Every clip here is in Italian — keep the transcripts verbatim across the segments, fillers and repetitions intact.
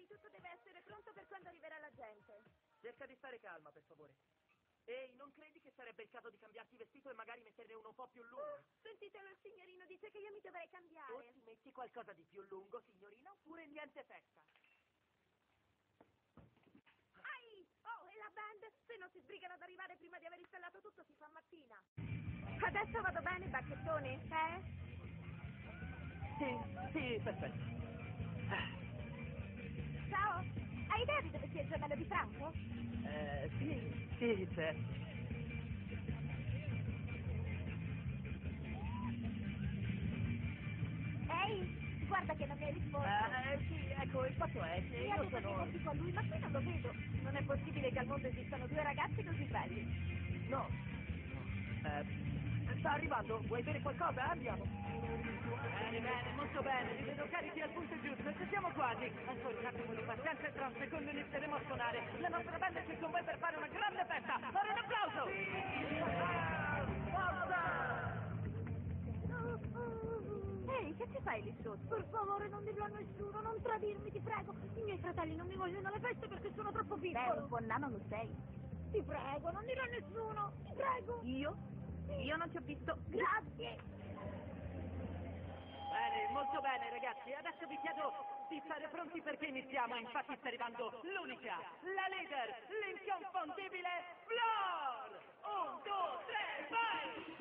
tutto deve essere pronto per quando arriverà la gente. Cerca di stare calma, per favore. Ehi, non credi che sarebbe il caso di cambiarti vestito e magari metterne uno un po' più lungo? Uh, sentitelo, il signorino dice che io mi dovrei cambiare. O ti metti qualcosa di più lungo, signorina, oppure niente festa. Ai! Oh, e la band? Se non si sbrigano ad arrivare prima di aver installato tutto, si fa mattina. Adesso vado bene, bacchettoni? Eh? Sì, sì, perfetto. Ciao! Hai idea di dove sia il gemello di Franco? Eh, sì, sì, certo. Ehi, guarda che non mi hai risposto. Eh, sì, ecco, il fatto è che Mi ha io detto sono... che con lui, ma qui non lo vedo. Non è possibile che al mondo esistano due ragazzi così belli. No. Eh, sta arrivando, vuoi bere qualcosa? Andiamo. Bene, bene, molto bene, li vedo carichi al punto giusto, ci siamo quasi. Ancora un attimo di pazienza e tra un secondo inizieremo a suonare. La nostra band è qui con voi per fare una grande festa. Fare un applauso! Sì! Forza! Ehi, che ci fai lì sotto? Per favore, non dirlo a nessuno, non tradirmi, ti prego. I miei fratelli non mi vogliono alle feste perché sono troppo piccolo. Beh, un po' nano lo sei. Ti prego, non dirlo a nessuno, ti prego. Io? Io non ti ho visto. Grazie. Bene, molto bene ragazzi, adesso vi chiedo di stare pronti perché iniziamo, infatti sta arrivando l'unica, la leader, l'inconfondibile Flor! Un, due, tre, vai!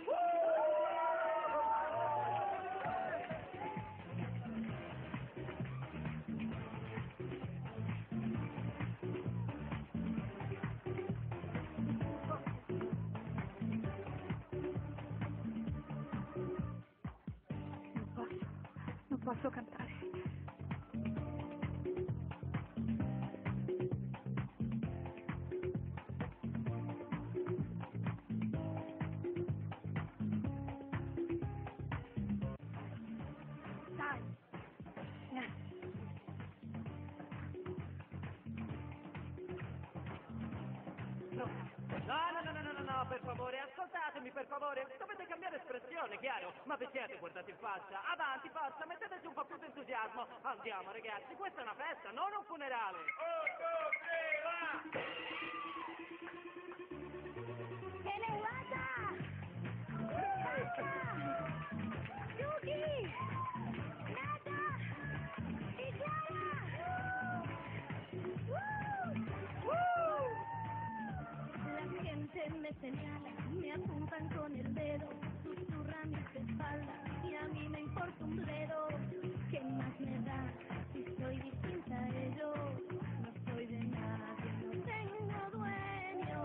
Non posso, non posso cantare. Dai. No, no, no, no, no, no, no, per favore, ascoltatemi, per favore. Dovete cambiare espressione, chiaro? Ma vi siete guardati in faccia? Avanti, forza, metteteci un po' più di entusiasmo. Andiamo, ragazzi, questa è una festa, non un funerale. Un, due, ¡Que le vaya! ¡Vaya! ¡Yuki! ¡Nata! ¡Y Clara! ¡Woo! ¡Woo! La gente me señala, me apuntan con el dedo, susurran mis espaldas y a mí me importa un bledo. ¿Qué más me da si soy distinta a ellos? No soy de nadie, no tengo dueño.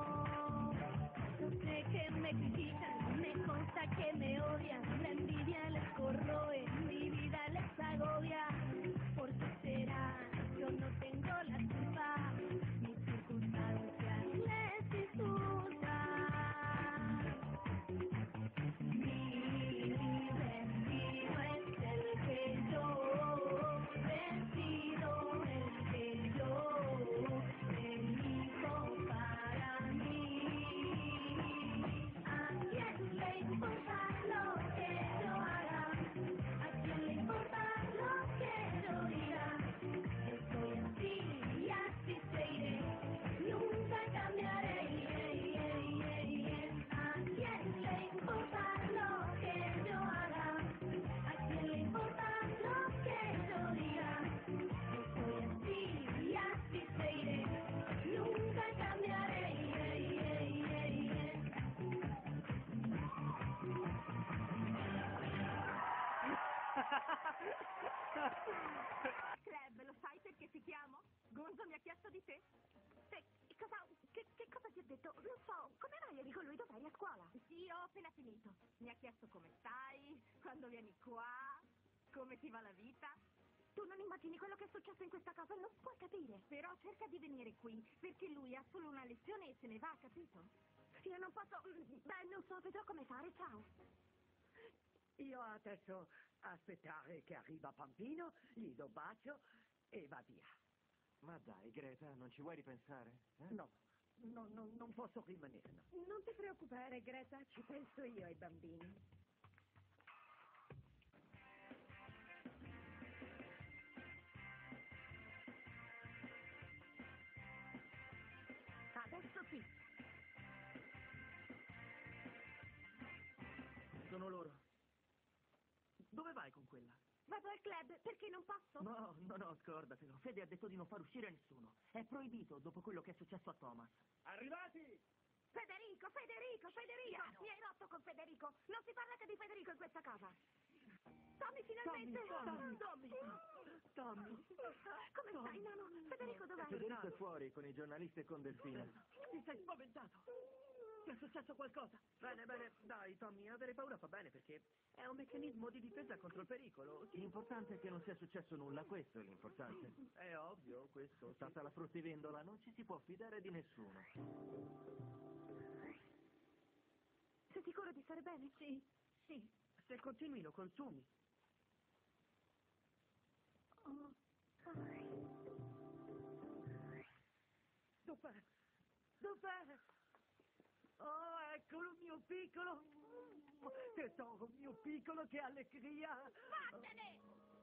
No sé que me critican, me consta que me odian, la envidia les corroe, mi vida les agobia. ¿Por qué será? Yo no tengo la culpa, mis circunstancias les disfrutan. Mi destino es el que yo decido, el que yo elijo para mí. ¿A quién le importa lo que yo haga? ¿A quién le importa lo que yo diga? Estoy así y así seguiré, nunca cambiaré. ¿A quién le importa lo que yo haga? ¿A quién le importa lo que yo diga? Estoy así y así seguiré, nunca cambiaré. Club, lo sai perché ti chiamo? Gonzo mi ha chiesto di te. Te, cosa, che, che cosa ti ha detto? Non so, come mai eri con lui? Dov'eri a scuola? Sì, ho appena finito. Mi ha chiesto come stai, quando vieni qua, come ti va la vita. Tu non immagini quello che è successo in questa casa, non puoi capire. Però cerca di venire qui, perché lui ha solo una lezione e se ne va, capito? Io non posso... Beh, non so, vedrò come fare, ciao. Io adesso aspettare che arriva Pampino, gli do bacio e va via. Ma dai, Greta, non ci vuoi ripensare? Eh? No, no, no, non posso rimanere, no. Non ti preoccupare, Greta, ci penso io ai bambini. vado al club, perché non posso? No, no, no, scordatelo. Fede ha detto di non far uscire nessuno. È proibito dopo quello che è successo a Thomas. Arrivati! Federico, Federico, Federico! Mi hai rotto con Federico! Non si parla che di Federico in questa casa! Tommy, finalmente! Tommy, Tommy, Tommy. Come stai, nano? Federico dov'è? Federico è fuori con i giornalisti e con Delfina. Ti sei spaventato? Ti è successo qualcosa? Bene, bene, dai, Tommy, avere paura fa bene perché è un meccanismo di difesa contro il pericolo. L'importante è che non sia successo nulla, questo è l'importante. È ovvio, questo. È stata la fruttivendola, non ci si può fidare di nessuno. Sei sicuro di stare bene? Sì, sì, se continui lo consumi. Oh. Dov'è? Dov'è? Oh, eccolo mio piccolo! Tesoro mio piccolo, che allegria! Vattene!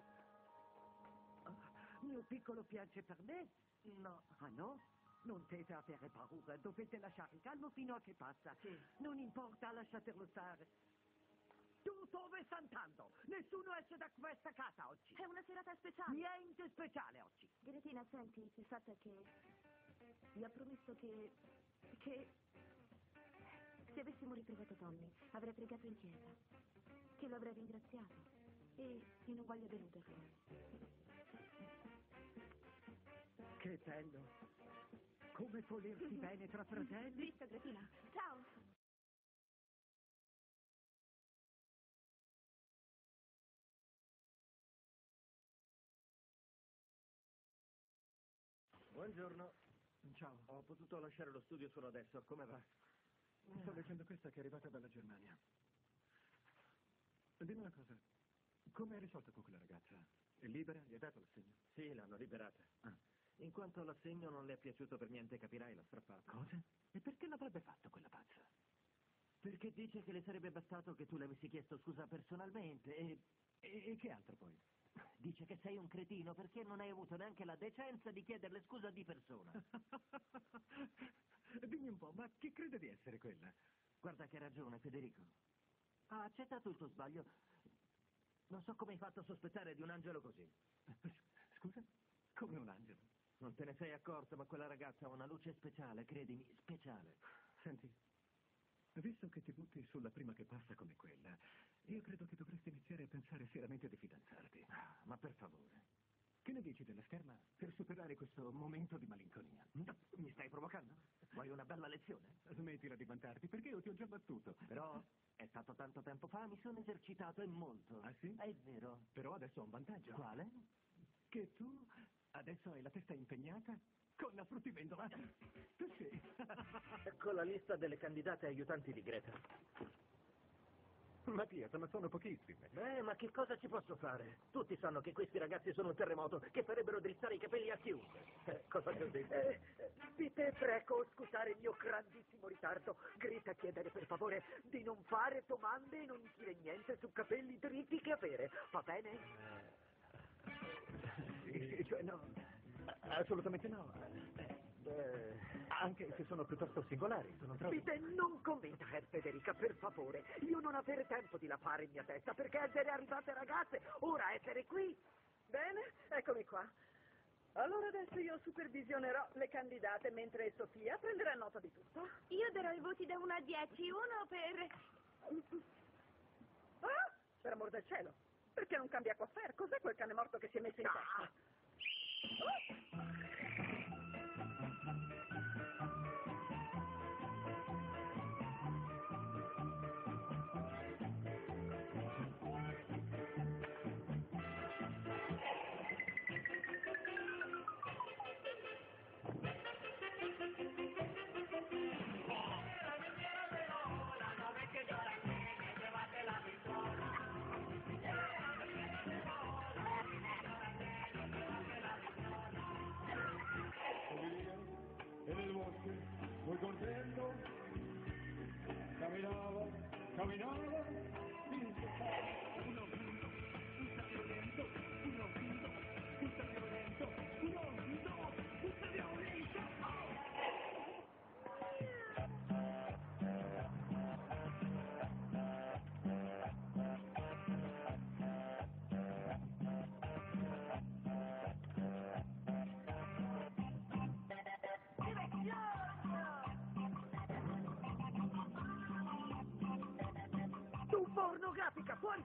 Mio piccolo piace per me? No. Ah no? Non deve avere paura, dovete lasciare calmo fino a che passa. Sì. Non importa, lasciatelo stare. Tu dove stai andando? Nessuno esce da questa casa oggi. È una serata speciale. Niente speciale oggi. Gretina, senti, il fatto è che gli ho promesso che... che... se avessimo ritrovato Tommy, avrei pregato in chiesa, che lo avrei ringraziato e, e non voglio deluderlo. Che bello. Come volersi bene tra fratelli. Visto, Gretina? Ciao. Buongiorno. Ciao, Ho potuto lasciare lo studio solo adesso. Come va? sto leggendo questa che è arrivata dalla Germania. Dimmi una cosa, come hai risolto con quella ragazza? È libera? Gli hai dato l'assegno? Sì, l'hanno liberata. Ah. In quanto l'assegno non le è piaciuto per niente, capirai, l'ha strappato. Cosa? E perché l'avrebbe fatto quella pazza? Perché dice che le sarebbe bastato che tu le avessi chiesto scusa personalmente e... E, e che altro poi? Dice che sei un cretino perché non hai avuto neanche la decenza di chiederle scusa di persona. Dimmi un po', ma chi crede di essere quella? Guarda che hai ragione, Federico. Ha accettato il tuo sbaglio. Non so come hai fatto a sospettare di un angelo così. Scusa? Come un angelo? Non te ne sei accorto, ma quella ragazza ha una luce speciale, credimi, speciale. Senti, visto che ti butti sulla prima che passa come quella, io credo che dovresti iniziare a pensare seriamente di fidanzarti. Ah, ma per favore. Che ne dici della scherma per superare questo momento di malinconia? Mi stai provocando? Vuoi una bella lezione? Smettila di vantarti, perché io ti ho già battuto. Però è stato tanto tempo fa, mi sono esercitato e molto. Ah, sì? È vero. Però adesso ho un vantaggio. Quale? Che tu adesso hai la testa impegnata con la fruttivendola. Tu sì. Ecco la lista delle candidate aiutanti di Greta. Mattia, ma sono pochissime. Beh, ma che cosa ci posso fare? Tutti sanno che questi ragazzi sono un terremoto, che farebbero drizzare i capelli a chiunque. Eh, cosa ti ho detto? Eh, Peter, prego, scusare il mio grandissimo ritardo. Greta, chiedere per favore di non fare domande e non dire niente su capelli dritti che avere. Va bene? Sì, cioè no, assolutamente no. Beh, Anche se sono piuttosto singolari, sono troppo... Peter, non commentare, Federica, per favore. Io non avere tempo di lavare in mia testa, perché essere arrivate ragazze, ora essere qui. Bene, eccomi qua. Allora adesso io supervisionerò le candidate mentre Sofia prenderà nota di tutto. Io darò i voti da uno a dieci, uno per... Ah, per amor del cielo. Perché non cambia coiffure? Cos'è quel cane morto che si è messo in testa? Oh! En el bosque, muy contento, caminaba, caminaba, sin cesar. Uno, uno, un sabio lento, uno, uno, un sabio lento, uno, uno, un sabio lento. Raffica, fuori!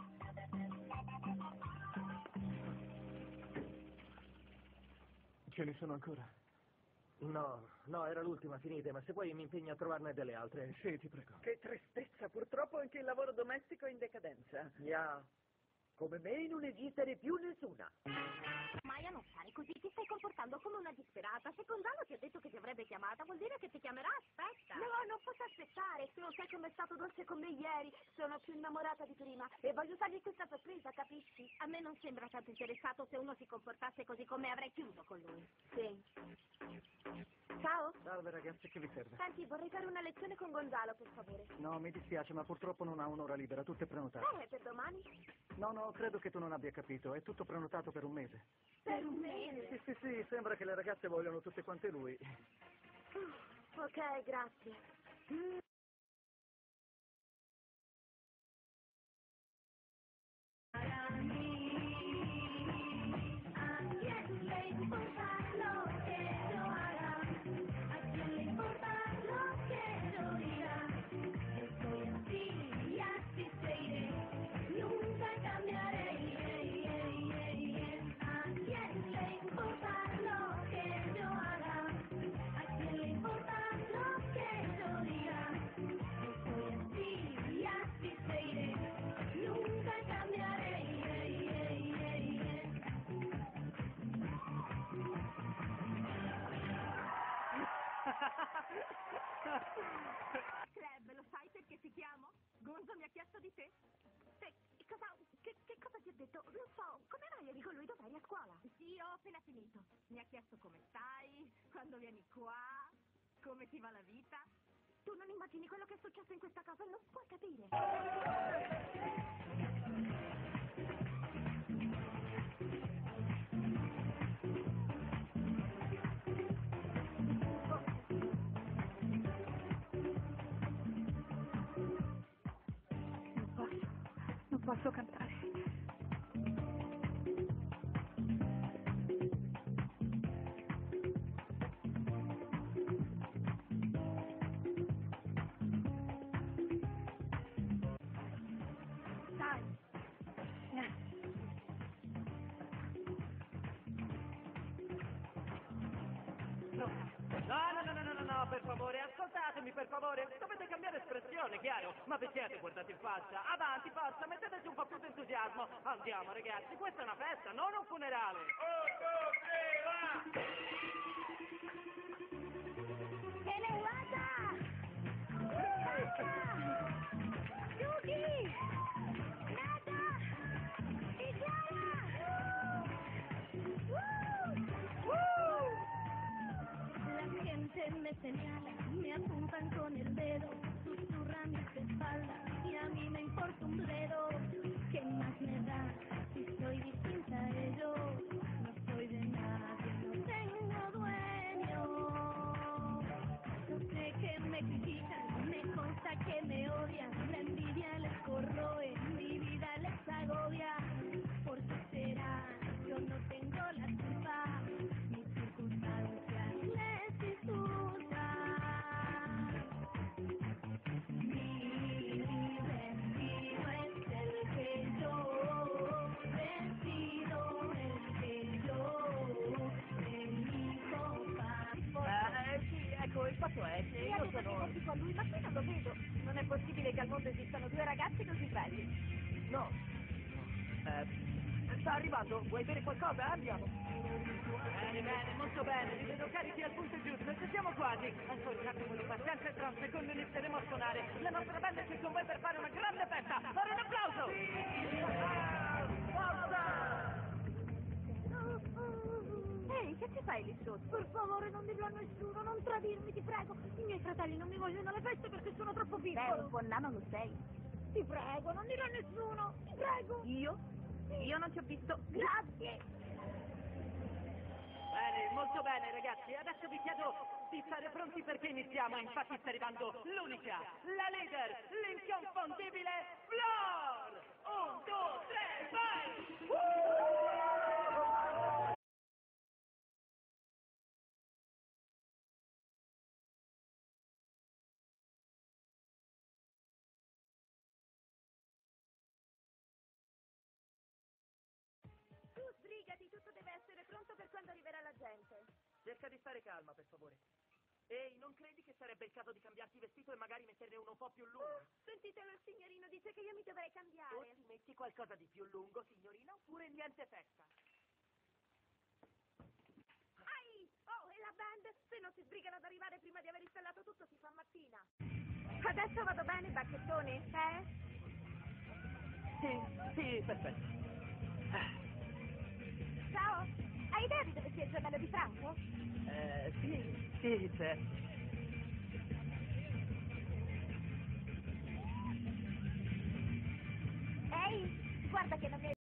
Ce ne sono ancora? No, no, era l'ultima, finite, ma se vuoi mi impegno a trovarne delle altre. Sì, ti prego. Che tristezza, purtroppo anche il lavoro domestico è in decadenza. Ya, come me non esiste più nessuna. Maya, non fare così, ti stai comportando come una disperata. Se Gonzalo ti ha detto che ti avrebbe chiamata, vuol dire che ti chiamerà, aspetta. No, non posso aspettare, tu non sai come è stato dolce con me ieri. Sono più innamorata di prima e voglio fargli questa sorpresa, capisci? A me non sembra tanto interessato, se uno si comportasse così con me avrei chiuso con lui. Sì. Ciao. Salve ragazzi, che vi serve? Senti, vorrei fare una lezione con Gonzalo, per favore. No, mi dispiace, ma purtroppo non ha un'ora libera, tutte prenotate. Eh, per domani? No, no, credo che tu non abbia capito, è tutto prenotato per un mese. Per un mese? Sì, sì, sì, sembra che le ragazze vogliono tutte quante lui. Uh, ok, grazie. Mm. Club, lo sai perché ti chiamo? Gonzo mi ha chiesto di te. Te, cosa, che, che cosa ti ha detto? Non so, come mai eri con lui? Dov'eri a scuola? Sì, ho appena finito. Mi ha chiesto come stai, quando vieni qua, come ti va la vita. Tu non immagini quello che è successo in questa casa, non puoi capire. Non posso, non posso cantare. Dai. Eh, No, no, no, no, no, no, no, per favore, ascoltatemi, per favore. Dovete cambiare espressione, chiaro? Ma vi siete guardati in faccia? Avanti, forza, metteteci un po' più di entusiasmo. Andiamo, ragazzi, questa è una festa, non un funerale. ¡Que le guata! ¡Yuki! ¡Nata! ¡Y Clara! ¡Woo! ¡Woo! La gente me señala, me apuntan con el dedo, susurran mis espaldas y a mí me importa un bledo. ¿Qué más me da si soy distinta a ellos? No soy de nadie, no tengo dueño. No sé que me critican, me consta que me odian, la envidia les corroe, mi vida les agobia. ¿Por qué será? Yo no tengo la culpa, mis circunstancias les disfrutan. Mi destino es el que yo decido, el que yo elijo para. Eh, sì, ecco, il fatto è che Mi ha io detto che sono... voti con lui, ma qui non lo vedo. Non è possibile che al mondo esistano due ragazzi così belli. No, eh, sta arrivando, vuoi bere qualcosa? Andiamo. Bene, bene, molto bene, li vedo carichi al punto giusto, ci siamo quasi. Ancora un attimo di pazienza e tra un secondo inizieremo a suonare. La nostra band è qui con voi per fare una grande festa. Fare un applauso! Ehi, che ci fai lì sotto? Per favore, non dirlo a nessuno, non tradirmi, ti prego. I miei fratelli non mi vogliono alle feste perché sono troppo piccolo. Beh, un po' nano lo sei. Ti prego, non dirlo a nessuno, ti prego. Io? Io non ti ho visto. Grazie. Bene, molto bene ragazzi, adesso vi chiedo di stare pronti perché iniziamo, infatti sta arrivando l'unica, la leader, l'inconfondibile Flor! Un, due, tre, vai! Uh! Ehi, tutto deve essere pronto per quando arriverà la gente. Cerca di stare calma, per favore. Ehi, non credi che sarebbe il caso di cambiarti vestito e magari metterne uno un po' più lungo? Uh, sentitelo, il signorino dice che io mi dovrei O cambiare. ti metti qualcosa di più lungo, signorina, oppure niente festa. Ai! Oh, e la band? Se non si sbrigano ad arrivare prima di aver installato tutto, si fa mattina. Adesso vado bene, bacchettoni? Eh? Sì, sì, perfetto. Ciao! Hai idea di dove sia il gemello di Franco? Eh, sì, sì, certo. Ehi, guarda che non mi hai